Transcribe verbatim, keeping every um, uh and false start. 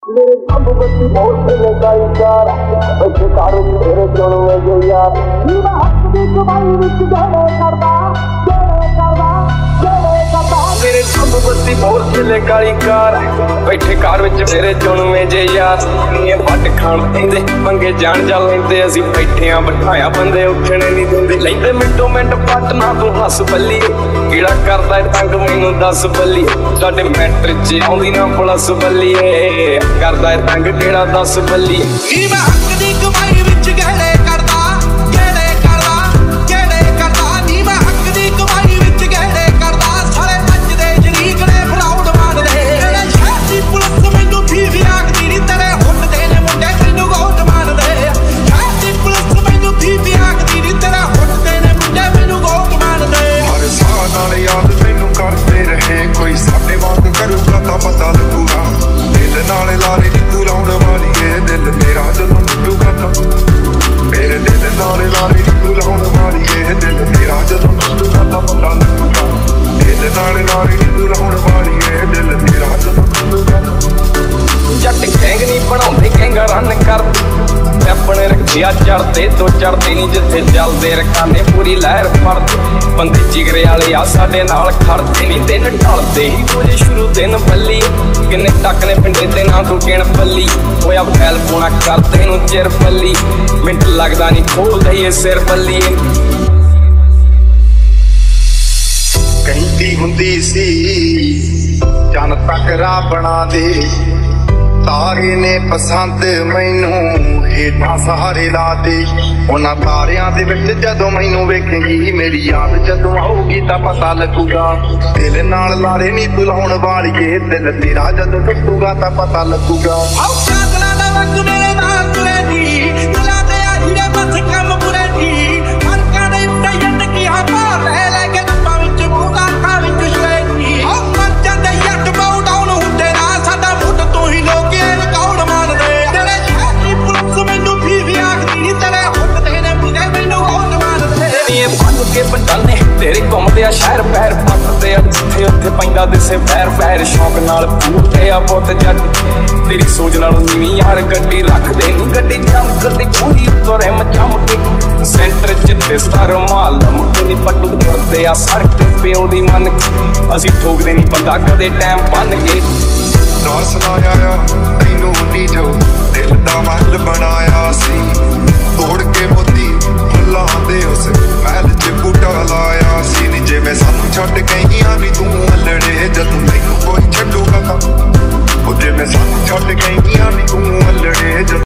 मेरे जब बच्ची बहुत से लगाई कार बच्चे कारों में तेरे चोरों में जो यार ये हक दी कमाई विच गहरे करदा गहरे करदा गहरे करदा मेरे जब बच्ची बहुत से लगाई कार बैठे कार विच तेरे चोरों में जे यार ये फट खान देंदे पंगे जान जा लेंदे असी बैठे आ बिठाया बंदे उठने नहीं देंदे लेंदे मिंटो मिंट पट ना तू हस बल्ली कीड़ा करदा तंग मैनू दस बल्ली साडे मैटर च आउंदी ना पुलिस बल्ली करदा तंग केड़ा दस बल्ली नी मैं हक दी कमाई विच गहरे करदा गहरे करदा गहरे करदा नी मैं हक दी कमाई विच गहरे करदा सारे अज दे शरीक ने फराउड मारदे तेरे शहर दी पुलिस मैनू फीवी आखदी नी तेरे हुट दे ने मुंडे मैनू गोट मारदे शहर दी पुलिस मैनू फीवी आखदी नी तेरे हुट दे ने मुंडे मैनू गोट मारदे हर साह नाल याद मैनू करदे रहे कोई साडे वांग करूगा तां पता लगूगा दिल नाल लारे नी तू लाउण वाली ए दिल मेरा जदों टूटूगा तां मेरे दिल नाल लारे नी तू लाउण वाली ए दिल मेरा जदों टूटूगा तां पता लगूगा दिल नाल लारे नी तू लाउण वाली ए दिल मेरा जदों टूटूगा जट गैंग नी बनाउंदे गैंगा रन करदे अपने रखिया चढ़ते तो चढ़ते नहीं जिथे चलते रखाने पूरी लहर फड़ते बंदे जिगरे वाले आ साडे नाल खड़ते नहीं दिन ढलते ही रोजे शुरू दिन बल्ली किन्ने टक ने पिंडे ते ना तू गिण पल्ली होया फैल पोना करते नू चिर पल्ली मिंट लगदा नहीं खोल दईए सिर पल्ली कहती हुंदी सी चन तक राह बना दे तारे ने पसंद मैनू हेठां सहारे ला दे उन्हां तारियां दे विच जदों मैनू वेखेंगी मेरी याद जदों आऊगी तां पता लगूगा दिल नाल लारे नी तू लाउण वालीए दिल तेरा जदों टुटूगा तां पता लगूगा पागलां दा वंग मेरे नाल तुरेगी दिलां दे आ जिहड़े बस कम पुरेगी फरकां दे उत्ते जिंदगी हां पार ले ले के नब्बां विच मूंगा अखां विच छुएगी हां मर जांदे जट बाउ डाउन हुंदे ना साडा मुੱਢ तू ही लोग तेरे घूमते आ शहर पैर पटते आ जिथे उत्थे पैंदा दिसे पैर पैर शौक नाल पूरते आ पुत जट तेरी सोच नालों नीवी यार गड्डी रखदे नी गड्डी चमकदी पूरी उत्तों रिम चमके सेंटर च दिसदा रुमाल मुंडे नी पट्टू मुड़दे आ सड़क प्यो दी मन असी ठोकदे नी बंदा कदे टैम बन के दस लाया तैनू नी जो दिल दा महल बनाया सी तोड़ के मोती फुल्लां दे उस महल च बूटा लाया सी नी जिवें सानू छड्ड गईयां नी तू अल्लड़े जदों मैनू कोई छड्डूगा तां ओ जिवें सानू छड्ड गईयां नी तू